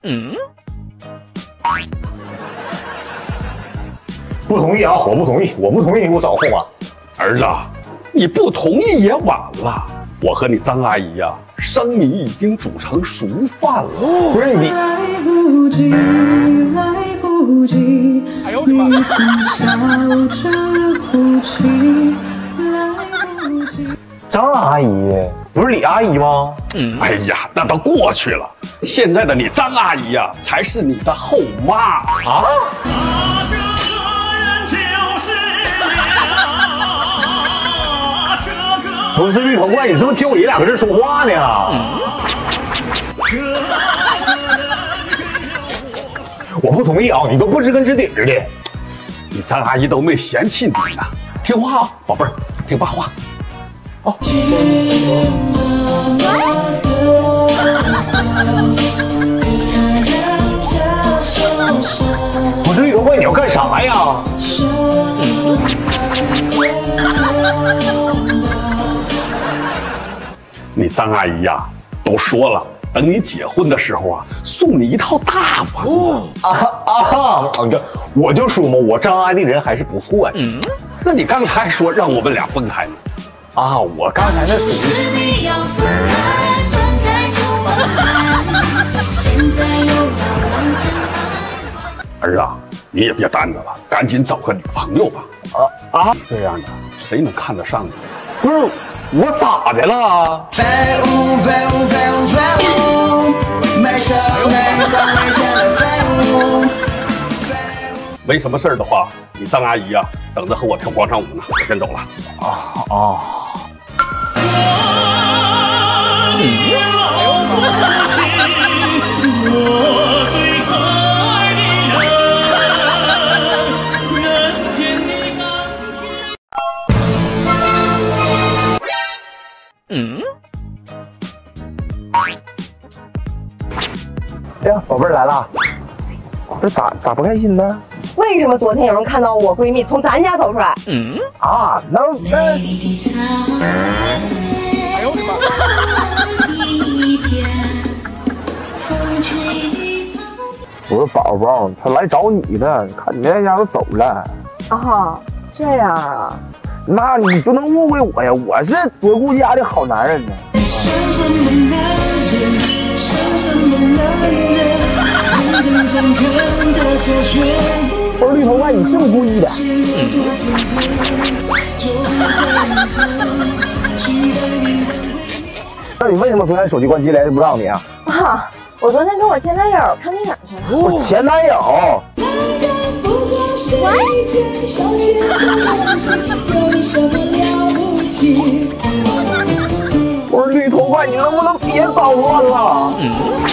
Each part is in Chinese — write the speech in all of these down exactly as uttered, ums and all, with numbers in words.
嗯， 不同意啊！我不同意，我不同意你给我找个后妈。 儿子，你不同意也晚了。我和你张阿姨呀、啊，生米已经煮成熟饭了。 不是你。 来不及，来不及， 哎呦我的妈！ 你曾笑着哭泣，来不及。 张阿姨不是李阿姨吗？ 嗯，哎呀，那都过去了。现在的你张阿姨呀、啊，才是你的后妈啊。 不是绿头怪，你是不是听我爷俩搁这说话呢？嗯、我不同意啊！你都不知根知底儿的， 你张阿姨都没嫌弃你呢。听话啊，宝贝儿，听爸话。哦。 不是绿头怪，你要干啥呀？嗯你张阿姨呀、啊，都说了，等你结婚的时候啊，送你一套大房子。 哦、啊啊！我就说嘛，我张阿姨的人还是不错的。 嗯，那你刚才说让我们俩分开呢？ 啊，我刚才那属于。 儿啊，你也别耽搁了，赶紧找个女朋友吧。啊啊，这样的谁能看得上你？ 不是。我咋的了？废物废物废物废物， 没车没房没钱的废物。没什么事儿的话，你张阿姨呀、啊，等着和我跳广场舞呢，我先走了。 啊啊！ 嗯， 哎呀，宝贝儿来了，这咋咋不开心呢？ 为什么昨天有人看到我闺蜜从咱家走出来？ 嗯啊，那那…… 哎呦我的妈！ 我说宝宝，他来找你的，看你那家都走了。 啊，这样啊？ 那你不能误会我呀，我是多顾家的好男人呢。不是绿头怪，你是不是故意的？那你为什么昨天手机关机来不让你啊？ 啊，我昨天跟我前男友看电影去了。 我前男友。我说绿头怪，你能不能别捣乱了？嗯、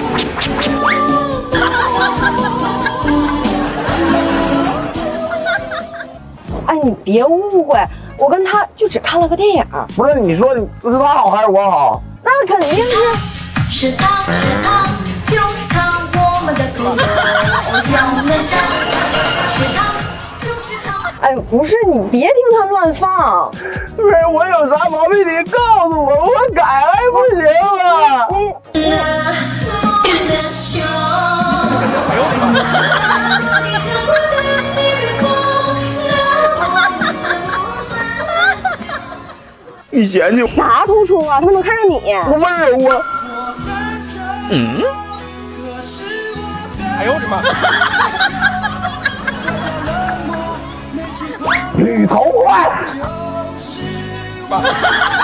哎，你别误会，我跟他就只看了个电影。 不是，你说你是他好还是我好？ 那肯定是。 是他，是他，就是他，我们的偶像男长，是他。 哎，不是，你别听他乱放。 不是，我有啥毛病你告诉我，我改还不行吗？ 你你。 你嫌弃啥突出啊？他们能看上你？ 我温柔啊。 嗯。哎呦我的妈！ 绿头怪。